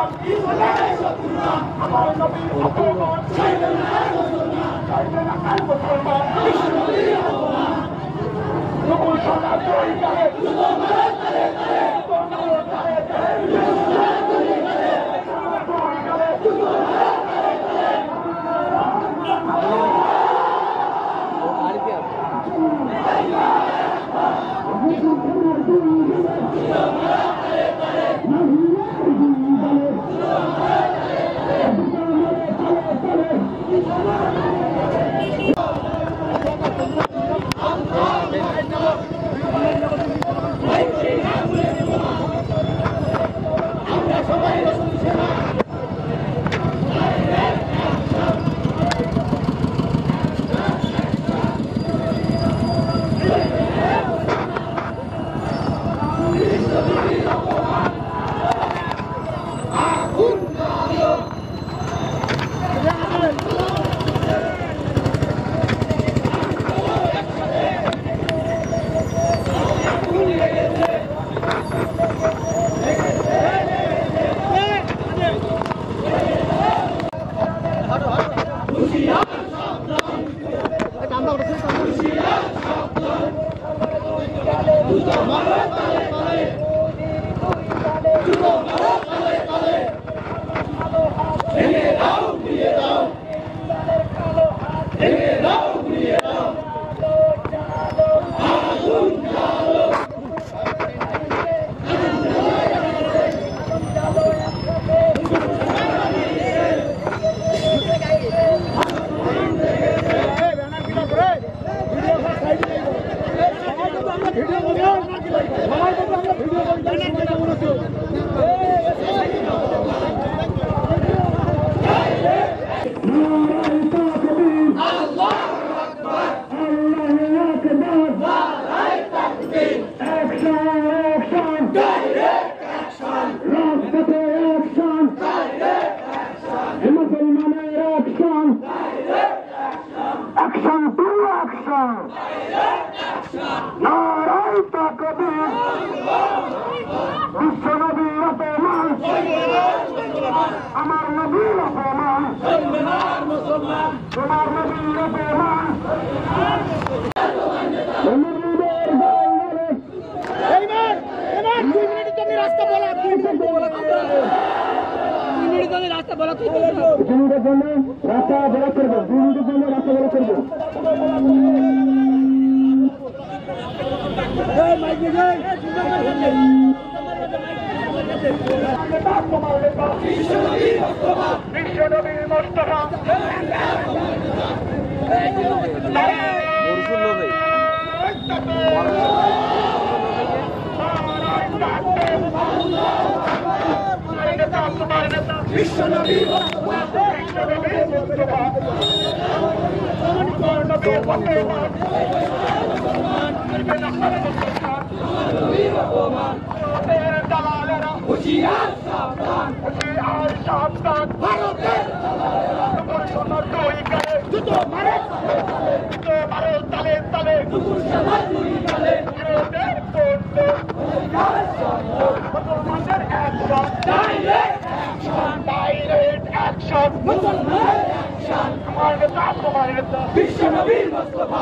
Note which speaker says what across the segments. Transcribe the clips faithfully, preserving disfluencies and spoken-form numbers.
Speaker 1: আমার নবীর অপমান চাইবে না আর মুসলমান নকুল সদা জয় করে আমার নবীর অপমান তোমার নবীর অপমান দুই মিনিট তুমি রাস্তা বলা দুই মিনিট বলা দুই মিনিট তুমি রাস্তা বলা তুই দুই মিনিটের জন্য রাস্তা বলা করবো দুই মিনিটের জন্য রাস্তা বলা করবো বিশ্বনবী মুস্তাফা বিশ্বনবী হুশিয়ার সাবধান হুশিয়ার সাবধান ভারতের দুই করে জুতো মারে জুতো মারে তালে তালে দুঃশালা দুই তালে ভারতের পণ্য হুশিয়ার সাবধান মুসলমানদের action direct action direct action মুসলমানদের অ্যাকশন আমার নেতা তোমার নেতা বিশ্বনবী মুস্তাফা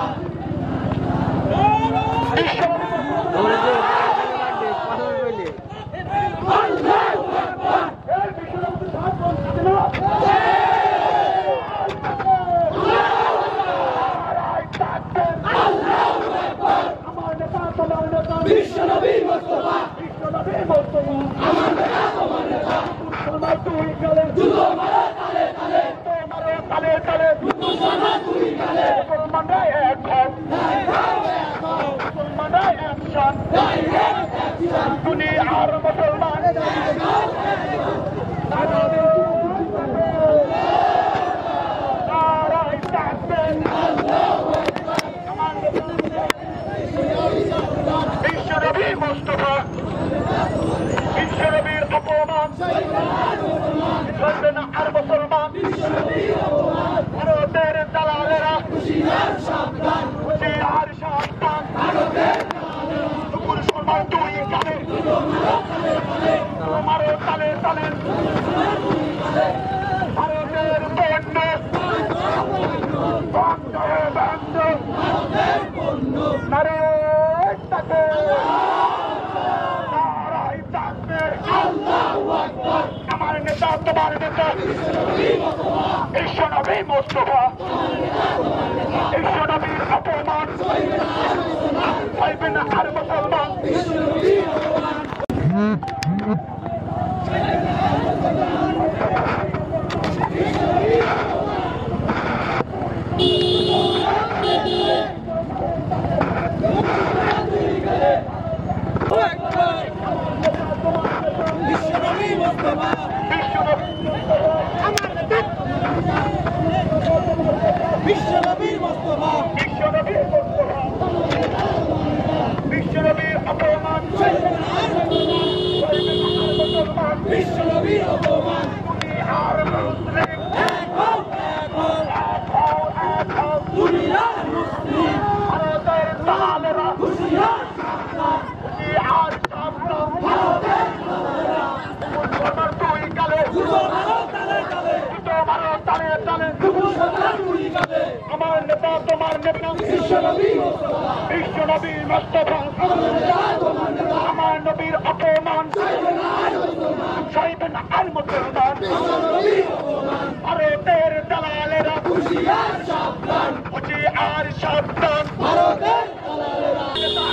Speaker 1: বিশ্বনবী মুস্তাফা বিশ্বনবী মুস্তাফা আমার নেতা তোমার নেতা মুসলমান তুই গেলে জুতো মারে তালে তালে তো মারে তালে তালে মুসলমান তুই গেলে মুসলমানরা এক হও মুসলমানরা অ্যাকশন ডাইরেক্ট অ্যাকশন দুনিয়ার মুসলমান বিশ্বনবী মুস্তাফা বিশ্বনবীর অপমান চলবে না আর মুসলমান ভারতের দালালেরা হুশিয়ার সাবধান হুশিয়ার সাবধান ভারতের মুসলমান তোমার নেতা বিশ্বনবী মুস্তাফা বিশ্বনবীর অপমান সইবে না আর মুসলমান
Speaker 2: বিশ্বনবীর মুস্তাফা
Speaker 1: বিশ্বনবীর মুস্তাফা বিশ্বনবীর অপমান
Speaker 2: বিশ্বনবীর অপমান
Speaker 1: আর মুসলিম
Speaker 2: এক হও এক হও
Speaker 1: এক হও এক হও
Speaker 2: দুনিয়ার মুসলিম
Speaker 1: ভারতের দালালেরা
Speaker 2: হুঁশিয়ার সাবধান
Speaker 1: আর সাবধান
Speaker 2: ভারতের দালালেরা
Speaker 1: মুসলমান তুই কালে
Speaker 2: দুটো মারো তালে তালে
Speaker 1: দুটো মারো তালে তালে
Speaker 2: মুসলমান তুই কালে
Speaker 1: আমার নেতা তোমার নেতা
Speaker 2: বিশ্বনবী মুস্তাফা
Speaker 1: বিশ্বনবী মুস্তাফা
Speaker 2: তোমার নেতা
Speaker 1: আমার নবীর অপমান
Speaker 2: সইবে না আর মুসলমান
Speaker 1: সইবে না আর মুসলমান
Speaker 2: আমার নবীর অপমান
Speaker 1: ভারতের দালালেরা
Speaker 2: হুঁশিয়ার সাবধান
Speaker 1: বুঝি আর সাবধান
Speaker 2: ভারতের দালালেরা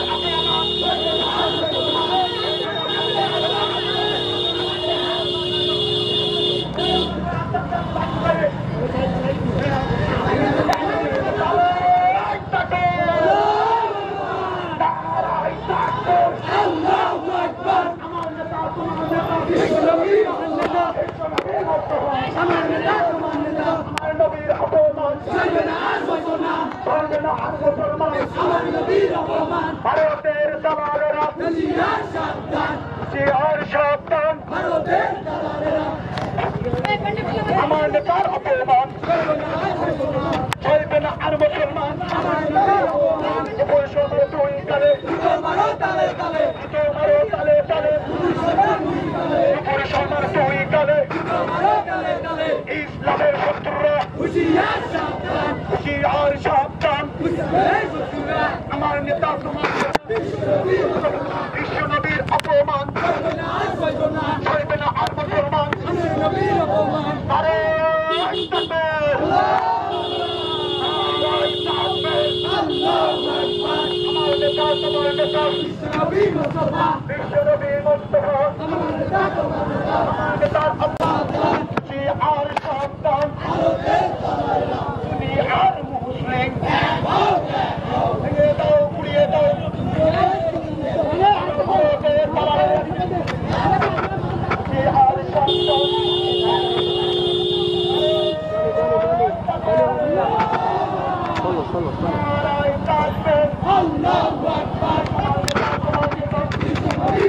Speaker 2: আল্লাহু আকবার আমার নেতা তোমার নেতা বিশ্বনবী মুস্তাফা আমার নেতা তোমার নেতা
Speaker 1: আমার নবীর অপমান
Speaker 2: সইবে না আর মুসলমান
Speaker 1: সইবে না আর মুসলমান
Speaker 2: আমার নবীর অপমান
Speaker 1: ভারতের দালালেরা
Speaker 2: হুঁশিয়ার সাবধান
Speaker 1: বুঝি আর সাবধান
Speaker 2: ভারতের দালালেরা
Speaker 1: আমার নেতার অপমান
Speaker 2: সইবে না আর মুসলমান
Speaker 1: সইবে না আর মুসলমান
Speaker 2: আমার নবীর অপমান
Speaker 1: বৈষম্য তুই কালে
Speaker 2: দুটো মারো তালে তালে
Speaker 1: দুটো মারো তালে তালে
Speaker 2: মুসলমান তুই কালে
Speaker 1: বৈষম্য তুই কালে
Speaker 2: দুটো মারো তালে তালে
Speaker 1: ইসলামের শত্রুরা
Speaker 2: হুঁশিয়ার সাবধান
Speaker 1: বুঝি আর সাবধান
Speaker 2: মুসলিমের শত্রুরা
Speaker 1: আমার নেতা তোমার
Speaker 2: বিশ্বনবী
Speaker 1: বিশ্বনবীর অপমান
Speaker 2: সইবে না আর সইবে না
Speaker 1: সইবে না আর মুসলমান
Speaker 2: আমার নবীর অপমান
Speaker 1: আরে তাকবীর
Speaker 2: আল্লাহু আকবার
Speaker 1: আমার নেতা তোমার নেতা
Speaker 2: বিশ্বনবী মুস্তাফা
Speaker 1: বিশ্বনবী মুস্তাফা
Speaker 2: আমার নেতা তোমার নেতা
Speaker 1: আমার নেতার অপমান বুঝি আর সাবধান
Speaker 2: ভারতের দালালেরা
Speaker 1: তুমি আর মুসলিম
Speaker 2: এক হও এক হও
Speaker 1: ভেঙে দাও পুড়িয়ে দাও ভারতের দালালেরা বুঝি আর সাবধান নারায় তাকবীর
Speaker 2: আল্লাহু আকবার বিশ্বনবী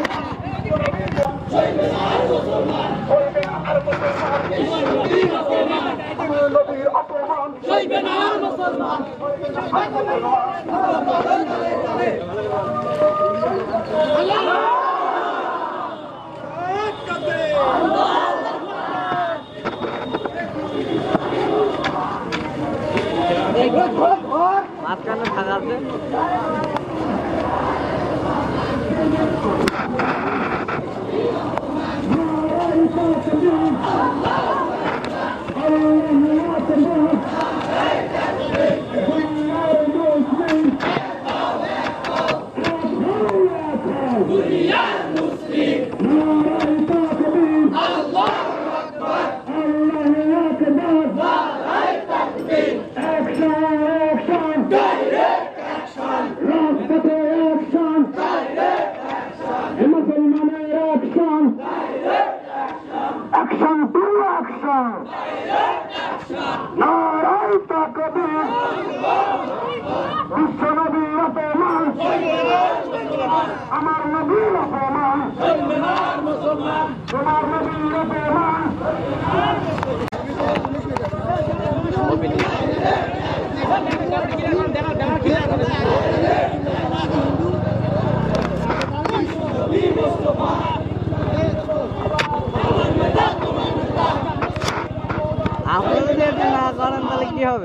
Speaker 2: সইবে না আর মুসলমান
Speaker 1: সইবে না আর মুসলমান
Speaker 2: আমার নবীর অপমান
Speaker 1: আমার নবীর অপমান
Speaker 2: সইবে না আর মুসলমান ভারতের তালে তালে
Speaker 3: মাঝখানে থাকাতে
Speaker 2: দুনিয়ার মুসলিম আল্লাহু আকবার নারায়ে তাকবীর ডাইরেক্ট অ্যাকশন ডাইরেক্ট অ্যাকশন
Speaker 1: মুসলমানের action
Speaker 2: direct action
Speaker 1: action to action
Speaker 2: direct action
Speaker 1: নারায় তাকবীর বিশ্বনবীর অপমান আমার নবীর অপমান
Speaker 2: মুসলমান মুসলমান
Speaker 1: তোমার নবীর অপমান
Speaker 3: আপনি যদি এটা না করেন তাহলে কি হবে?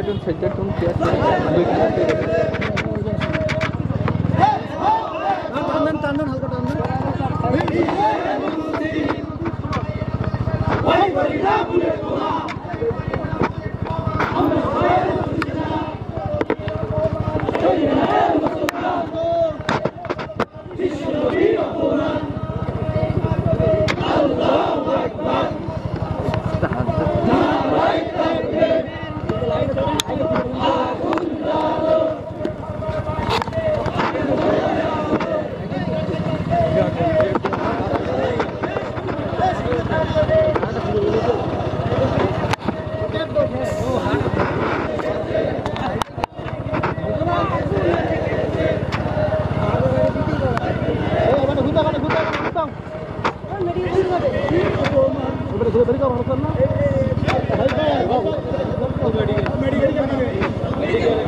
Speaker 3: টন সাইডটা টন কি আছে দুই কিলো টান্দন টান্দন হালকা টান্দন
Speaker 1: ওই বলি না ভুলে তোরা আমরা সবাই मेडिकल